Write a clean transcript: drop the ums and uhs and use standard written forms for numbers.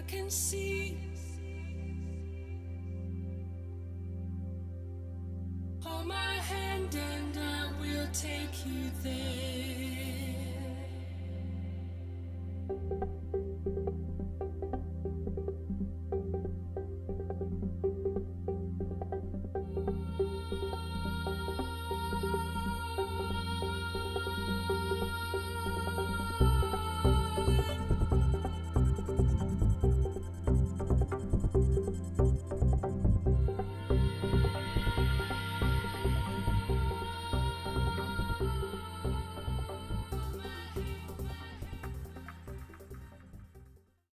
can see. Hold my hand and I will take you there.